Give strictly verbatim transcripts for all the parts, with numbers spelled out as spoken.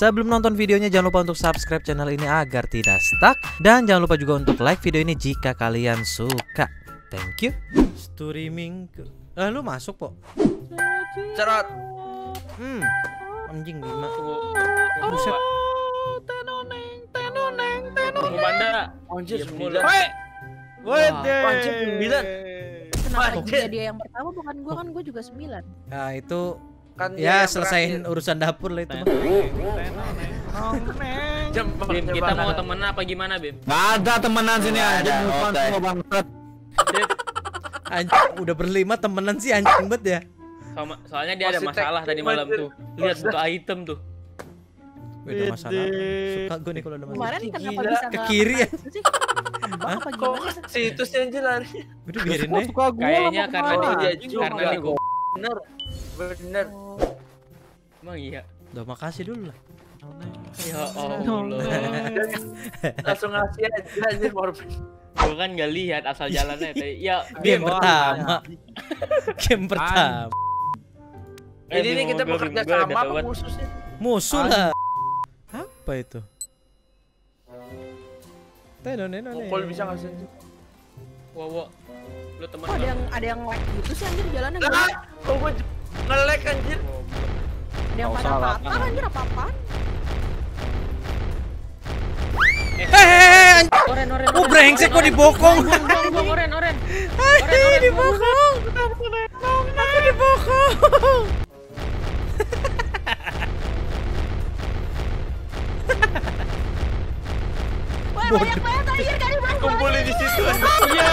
Sebelum nonton videonya jangan lupa untuk subscribe channel ini agar tidak stuck. Dan jangan lupa juga untuk like video ini jika kalian suka. Thank you. Streaming ke... Eh lu masuk po? Cerot. Hmm. Anjing lima. Buset. Tenoneng, tenoneng, tenoneng. Banda. Anjir sembilan. Woi. Woi, Anjir sembilan. Kenapa Anjir. dia dia yang pertama bukan gua, kan gua juga sembilan. Nah itu Kan ya selesaiin urusan dapur lah itu mah. Bim, kita mau temenan apa gimana, Bim? Gak ada temenan sini aja, bukan semua bangsat. Anjing udah berlima temenan sih anjing banget ya. Sama, soalnya dia ada masalah tadi malam tuh. Lihat buka item tuh. Beda masalah. Suka gue nih kalau ada masalah. Kemarin kenapa Gila. bisa Ke nggak kiri ya? masuk sih? Tembak apa Kok gimana? situ sih anjir lari. Udah biarin deh. Kayaknya karena dia dia dia juga. karena dia gua. Bener. Bener. Emang iya. Udah makasih dulu lah. Ya Allah. Langsung ngasih aja anjir morbid. Gua kan nggak lihat asal jalannya tadi. Ya, Game Bim. pertama. Game pertama. Eh, Ini nih Bim, kita gua, bekerja Bim, gua sama udah apa tawat. musuh sih? Musuh lah. Apa itu? Tenoneno. Pukul bisa nggak sih? Wow, wow. Lu temen Kok ada yang ada yang like gitu sih anjir jalannya Lah, gua. kok gue nge-lag anjir? Ada yang patah-patah anjir apa-apaan? Hehehe anjing. Oren, oren. Oh brengsek kok dibokong. Buang, buang, buang, oren, oren. Hai dibokong. Aku dibokong. Wah, banyak banget anjir kali bang. Kumpulin di situ. Iya.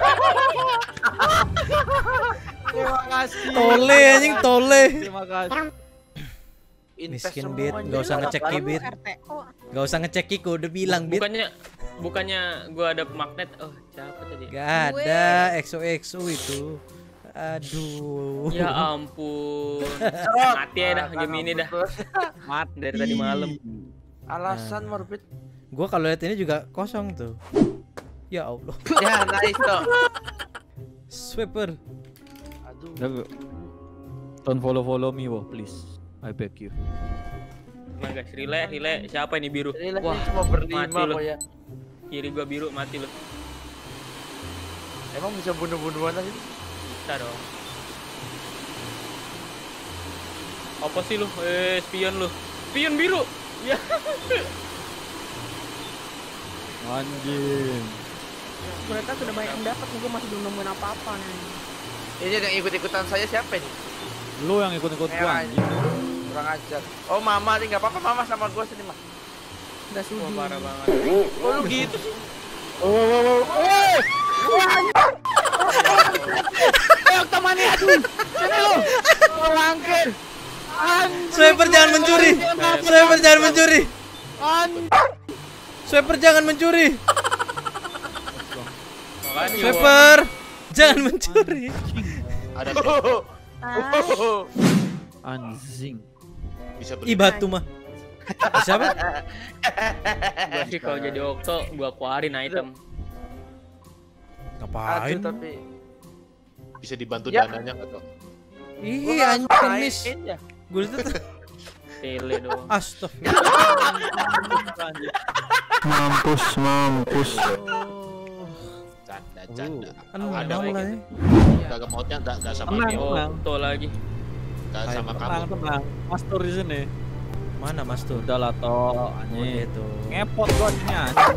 Terima kasih. Tole anjing tole. Terima kasih. Miskin Bit, gak usah ngecek ki Bit. R T O. Gak usah ngecek ki, udah bilang Bit. Bukannya bukannya gua ada magnet. Oh, siapa tadi? Gak ada X O X O itu. Aduh. Ya ampun. Mati ya dah game ini dah. Mat dari tadi malam. Alasan morbid. Gua kalau lihat ini juga kosong tuh. Ya Allah. Ya, nice toh. Sweeper. Aduh. Don't follow follow me, wo, please. I beg you. Nah guys, relay, relay. Siapa ini biru? Ini lagi Wah, cuma berlima mati lu. kok ya. Kiri gua biru, mati lu. Emang bisa bunuh-bunuhan aja? Bisa dong. Apa sih lu? Eh, spion lu. Spion biru. Ya. Anjing. Mereka sudah banyak yang dapat, gua masih belum nemuin apa-apa nih. Ini yang ikut-ikutan saya siapa ini? Lu yang ikut-ikut gua Merah anjing. Kurang ajar. Oh mama nih nggak apa-apa mama sama gua sini mah. Enggak sudi. Wah, parah banget. Oh lu gitu sih. Oh, oh, oh, oh. Ayo temani aduh. Sini lu. Langkir. Sweeper jangan mencuri. Sweeper jangan mencuri. Anjing. Sweeper jangan mencuri. Makasih. Sweeper jangan mencuri. Ada. Ah, Anjing. Bisa Ih batu mah. Siapa? Gua sih kalau jadi Okto, gua keluarin item. Ngapain? Aduh tapi Bisa dibantu Ya. dananya nggak tuh? Ih anjing miss. ya. Gue itu Tele dong. astagfirullah. Mampus, mampus. Canda, canda. Kan Ada mau lah. Kagak mautnya nggak nggak sama Tenang, dia, tenang. Okto lagi. nggak sama Tenang, kamu. tenang. Mas Tur di sini. Mana Mas Tur? Udah lah toh, Oh, anjing. itu. Ngepot gua ini anjing.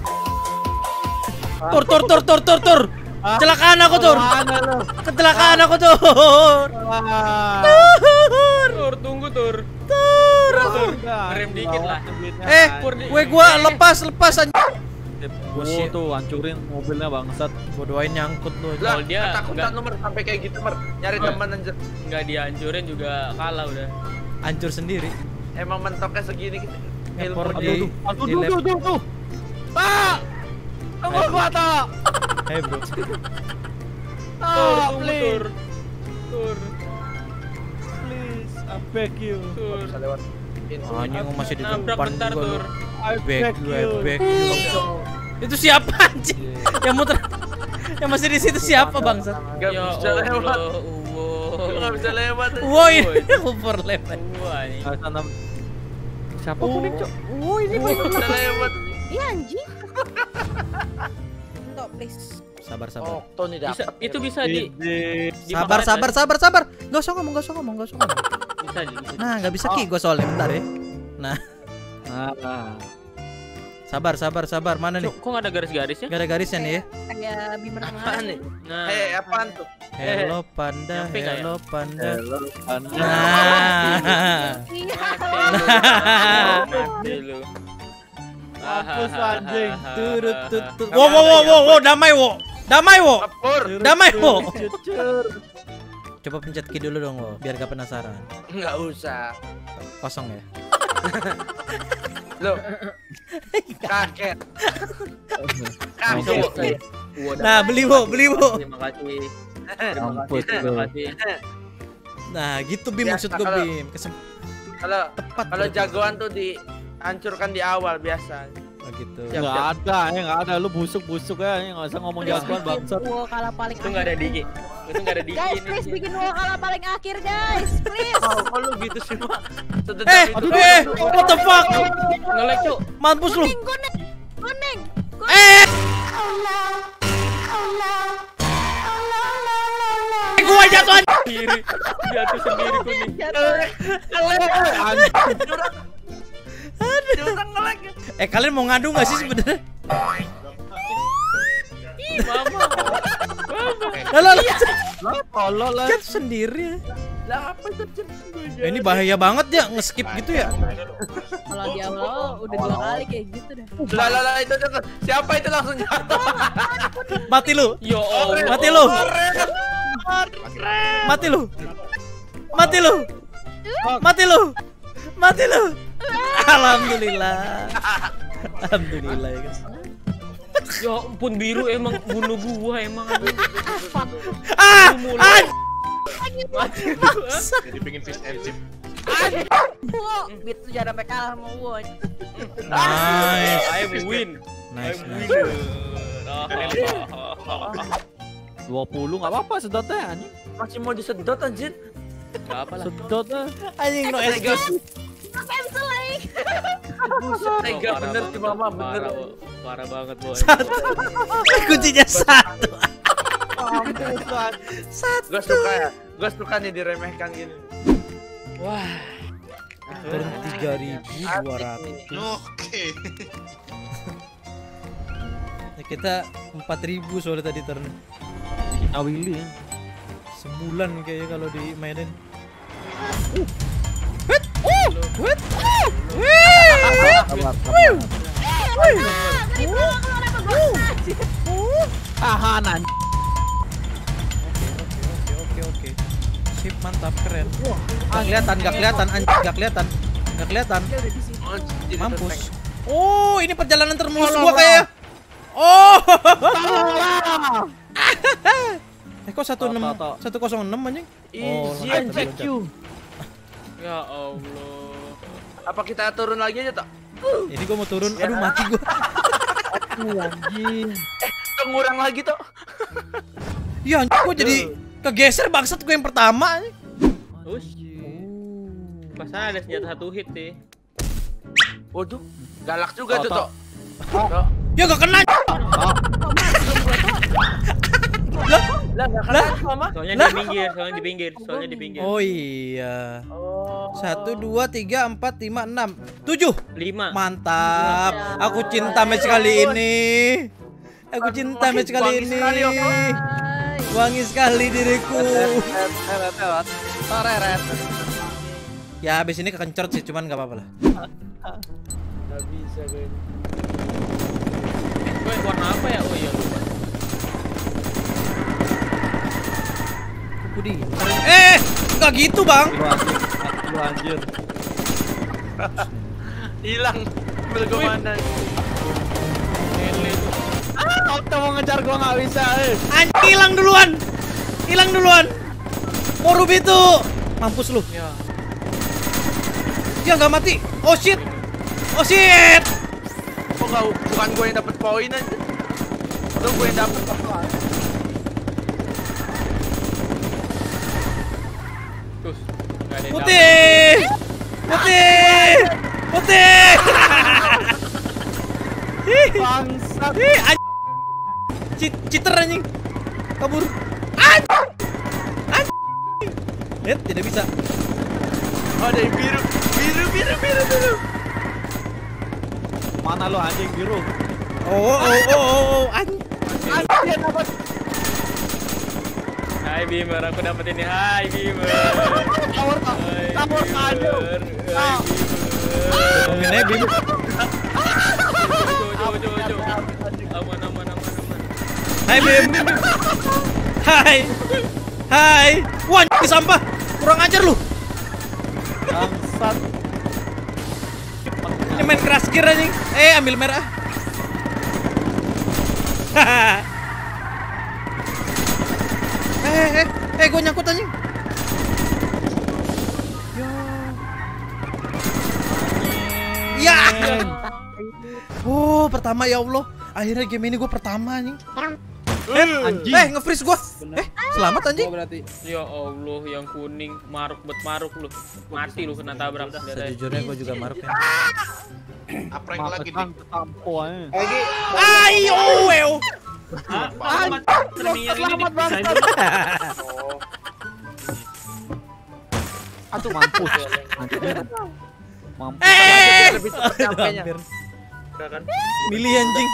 Tur tur tur tur tur tur. Kecelakaan aku tur. Mana lu? Kecelakaan aku tur. Ah. Tur, tunggu tur. Tur. Tur. Udah, Rem dikit lah. Eh, Pur di- gue gua lepas lepas anjing. Gua sih- tuh hancurin mobilnya bangsat. Gua doain nyangkut lu. Lah, Kalau dia ketakutan nggak- nomor sampai kayak gitu mer. Nyari Nggak. teman anjir. Nggak dihancurin juga kalah udah. Hancur sendiri. Emang mentoknya segini gitu. Ngepor Ilmu di Aduh, aduh, di tuh, lab. tuh, tuh, tuh. Ah! Tunggu gua tak. Hai bro. Tur, Ah, tunggu tur. please, Tur, please, I beg you. tur. bisa lewat pintu. Anjing gua masih di Nabrak depan bentar juga lu. tur. I Back beg gue, you. back you. Itu siapa anjing? Yang muter yang masih di situ siapa bangsat? Gak Ya bisa lewat. Allah, wow. Gak bisa lewat. Woi, Woi. over lewat. Wah, ini. Ah, sana. Siapa kuning, Cok? Oh, ini bener. Udah lewat. Iya anjing. Entok, please. Sabar sabar. Oh, tuh nih Bisa, dapat. itu bisa di, di Sabar magnet, sabar kan? sabar sabar. Gak usah ngomong, gak usah ngomong, gak usah ngomong. Bisa, di, bisa. Nah, nggak bisa ki gue soalnya bentar ya. Nah, Nah, sabar sabar sabar. Mana nih? Cok, kok nggak ada garis-garisnya? Gak ada garisnya nih ya. Kayak Bimmer Apaan kemarin. nih? Nah, Eh, apaan tuh? Hello panda, nyampe nggak ya? hello panda. hello, Anda. Nah, Iya. mati lu. Mampus, anjing. turut tutut. Wow wow wow wow wow, damai wo, damai wo, Kapur. damai wo. Cucur. Coba pencet ki dulu dong wo, biar gak penasaran. Enggak usah. Kosong ya. Loh. Kaget. Bisa, wo. Kaget. Gua udah- Nah, beli wo, beli wo. Terima kasih. Terima Mampus, kasih. Terima lu. kasih. Nah, gitu Bim Biasa maksud gue kalau- Bim. Kesem Kalau tepat. kalau berarti. jagoan tuh dihancurkan di awal biasa. Oh, gitu. Siap, Nggak siap. ada, ya nggak ada. Lu busuk-busuk ya, ya nggak usah ngomong jagoan bangsat. Wow, kalah paling Itu nggak ada digi. Itu nggak ada digi. Guys, ini. please bikin wow kalah paling akhir, guys. Please. Oh, kok lu gitu sih, Mak? Sedendam Eh, itu. eh, what the fuck? Nge-lag, Cok. Mampus lu. Kuning, kuning. Kuning. Eh, gua jatuh aja. Sendiri. Jatuh sendiri kuning. Diulang nge-lag. Eh, kalian mau ngadu gak sih sebenarnya? Mama. Lah, lah, Tolol lah. jatuh sendiri. Lah apa itu? Eh, ini bahaya banget ya nge-skip gitu ya. Kalau di awal udah dua kali kayak gitu dah. Lah lah lah itu jatuh. Siapa itu langsung jatuh? Mati lu. Ya Allah. Mati lu. Mati lu. Mati lu. Mati lu. Mati lu. Alhamdulillah. Alhamdulillah ya guys. Ya ampun, biru emang bunuh gua emang. Ah! Ah! Mati. Jadi pengen fish and chip. Wow, gitu jangan sampai kalah sama wow. Nice. I win. Nice, I nice. win. dua puluh nggak apa-apa sedotnya anjing. Masih mau disedot anjir. Gak apa lah. Sedotnya. Anjing no S G. Cancel lagi. Tega bener sih Mama, bener. Parah, Bo. Parah banget, boy. Satu. Kuncinya satu. Gue suka ya. Gue suka nih diremehkan gini. Wah. Turun tiga ribu dua ratus. Oke. Ya, kita empat ribu soalnya tadi turun. Kita Willy ya. Sebulan kayaknya kalau dimainin. Wit, uh, wit, uh, wit, Sabar, wih, wih, tahanan. Oke, oke, oke. Sip, mantap, keren. Ah, kelihatan, nggak kelihatan, anjing, nggak kelihatan, nggak kelihatan. Oh, jadi Mampus. terteng. Oh, ini perjalanan termulus gua kayak. Oh. Eh kok satu enam Tau, tau, tau. satu kosong enam anjing? Oh, Easy loncat, anjing. loncat. Ya Allah. Apa kita turun lagi aja, Tok? Ini gua mau turun. Aduh, mati gua. Anjing. Tok, ngurang lagi, Tok. Ya, anjing, gua jadi kegeser bangsat gua yang pertama. anjing. Us. Pas ada senjata satu hit sih. Waduh, galak juga Tok, tuh, Tok. Tok. Tok. Ya gak kena. Lah, enggak kena Mama. Soalnya Lah. di pinggir, soalnya di pinggir, soalnya di pinggir. Oh iya. Oh. Satu, dua, tiga, empat, lima, enam, tujuh. Lima. Mantap. Aku cinta match kali ini. Aku cinta match kali Wangi ini. sekali, Om. Wangi sekali diriku. Toreret. Ya habis ini kekencot sih, cuman gak apa-apa lah. Enggak bisa gue. Gue warna apa ya? Oh iya lupa. Budi. Eh, nggak gitu bang. Lu anjing. Lu anjir. Hilang. Ambil ke mana? Lele tuh. Ah, Okta mau ngejar gua nggak bisa. Eh. Anjing hilang duluan. Hilang duluan. Morubito. Mampus lu. Ya. Dia nggak mati. Oh shit. Oh shit. Kok nggak bukan gue yang dapat poin aja? Atau gue yang dapat apa? Terus. Nggak ada yang Putih. Putih. Putih. Bangsat. Ih, anjing. Cheat, cheater anjing. Kabur. Anjing. Anjing. Eh, tidak bisa. Ada yang biru, biru, biru, biru, biru. Mana lo anjing biru? Oh, oh, oh, oh, oh. Anjing. Anjing dapat. Hai Bimer, aku dapat ini. Hai Bimer. Tower tak. Hai Tower aja. Bimer. Hai Bimer. Ngene Bim. Coba, coba, coba. Aman, aman, aman, aman. Hai Bim. Hai. Hai. Wah, di sampah. Kurang ajar lu. Bangsat. Ini main crash gear anjing. Eh, ambil merah. eh, eh, eh, gue nyangkut anjing. Ya. Oh, pertama ya Allah. Akhirnya game ini gue pertama anjing. Eh, Anjing. eh nge-freeze gua. Eh, selamat anjing. Ya Allah, yang kuning maruk bet maruk lu. Mati lu kena tabrak. Sejujurnya gua juga maruk ya. Apa yang lagi nih? Makan ketampo aja. Ayo, weo. Selamat banget. Aduh mampus. Mampus. Eh, Lebih cepat nyampenya. hampir. Udah kan? Milih anjing.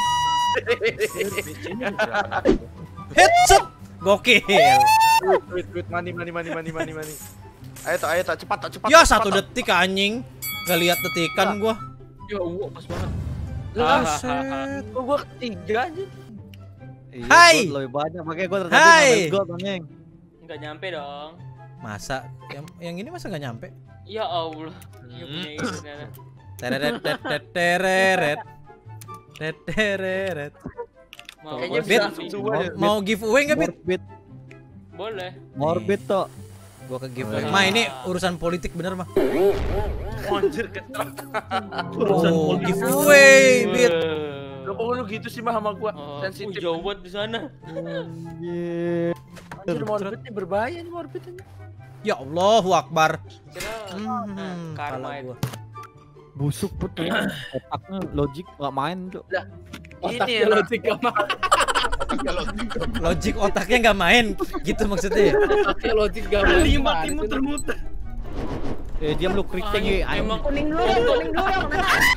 Headshot. Gokil. Wait, wait, money, money, money, money, money, money. Ayo tak, ayo tak, cepat tak, cepat. Ya tak, satu cepat, tak. detik anjing. Gak lihat detikan gua. Ya Allah, pas banget. Aset. Oh, gua ketiga aja. Iya, Hai. gua lebih banyak makanya gua Hai. tertadi ngambil gold anjing. Enggak nyampe dong. Masa yang, yang ini masa nggak nyampe? Ya Allah. Dia punya ini ternyata. Tereret tereret tereret tereret. Mau Kayaknya gua Bit. bisa sih. semua ya. Mau giveaway nggak Bit? Morbid, Boleh. morbid toh. Gua ke giveaway. Ah. Ma ini urusan politik bener mah. Anjir, ketrok. Oh, giveaway Bit. Gak perlu gitu sih mah sama gua. Oh, Sensitif. jauh banget di sana. Anjir. Anjir, morbid nih berbahaya nih morbid ini. Ya Allahu Akbar. Kira Hmm, karma kepala itu. gua. Busuk betul. Otaknya logik nggak main tuh. Ini ya logik apa? Kalau Logik otaknya nggak main, gitu maksudnya. logik gak Lima tim muter-muter. Eh diam lu keriting ya. Emang kuning dulu dong, kuning dulu dong.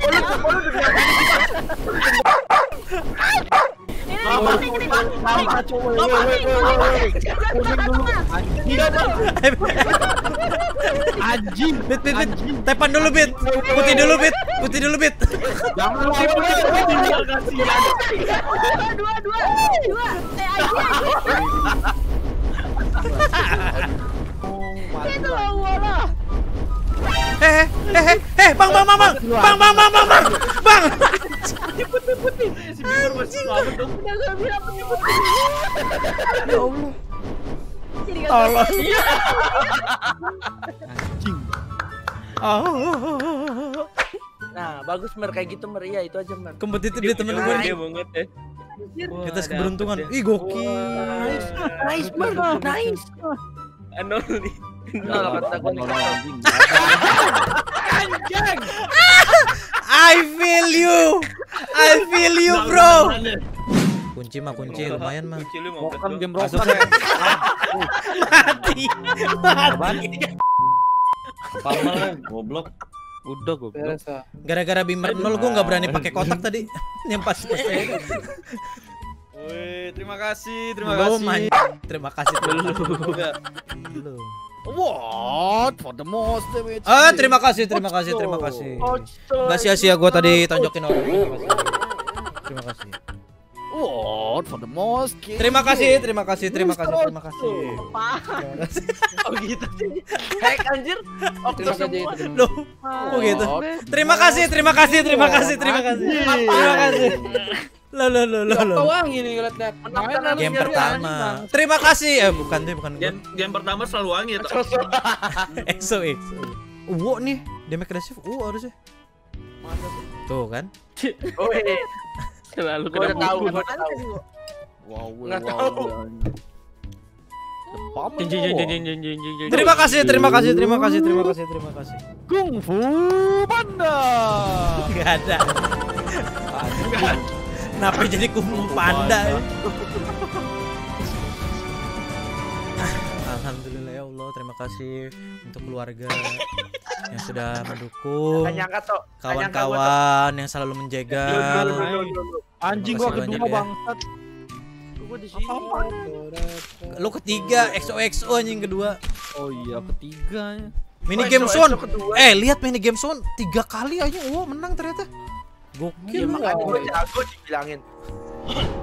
Anjing. Bit, bit, bit. Tepan dulu Bit. Putih dulu Bit. Putih dulu Bit. Jangan lu. Dua, dua, dua. Eh, aja. Itu lah bola. Eh, eh, eh, eh, bang, bang, bang, bang, bang, bang, bang, bang, bang, bang. si Bimber masih selamat dong. Udah gak bilang putih-putih. Ya Allah. Jadi gak Tolong. Anjing. Oh. Nah, bagus mer kayak gitu mer. Iya, itu aja mer. Kompetitif dia temen gue Dia nih. banget ya. Wah, Kita dapet keberuntungan. deh. Ih, gokil. Nice, nice mer, nice. Anoli. Nah, kata gua nih. Anjing. I feel you. I feel you, bro. Kunci mah kunci lumayan mah. Kunci lu mau Rokan game Masuk rokan. ya. Mati. Mati. Pamal goblok. Udah goblok. Gara-gara Bimmer nol gue nggak berani pakai kotak tadi. Yang pas. Woi, terima kasih, terima Belum, kasih. anjing. Terima kasih. Belum. Belum. What for the most damage? Ah, terima kasih, terima kasih, terima kasih. Gak sia-sia gue tadi tonjokin orang. Terima kasih. Terima kasih. What for the most? Terima kasih, terima kasih, terima kasih, terima kasih. Oh gitu sih. Hack anjir. Okto semua. Loh, kok gitu? Terima kasih, terima kasih, terima kasih, terima kasih. Terima kasih. Lo lo lo lo lo. wangi nih ngeliat-liat. Game pertama. Terima kasih. Eh bukan deh, bukan. Game, game pertama selalu wangi ya. Exo Exo. Uwo nih, damage agresif. Uwo harusnya. Tuh kan? Oh, iya. Selalu Gua udah kena tahu, pukul. gua udah tahu. Wow, Nggak wow, tahu. wow. Pamer. Jeng, jeng, jeng, jeng, jeng, jeng, jeng, jeng. Terima kasih, terima kasih, terima kasih, terima kasih, terima kasih. Kung Fu Panda. Gak ada. Kenapa jadi kungfu panda? Ya? Alhamdulillah ya Allah, terima kasih untuk keluarga yang sudah mendukung, Gak nyangka toh. kawan-kawan yang selalu menjaga. Anjing Terima gua kasih kedua banyak ya. bangsat. Gue di sini. Lu ketiga, X O X O anjing kedua. Oh iya ketiganya. Mini Oh, game X O X O zone. kedua. Eh, lihat mini game zone tiga kali aja. Wow, menang ternyata. Iya Gokil. makanya gue jago dibilangin.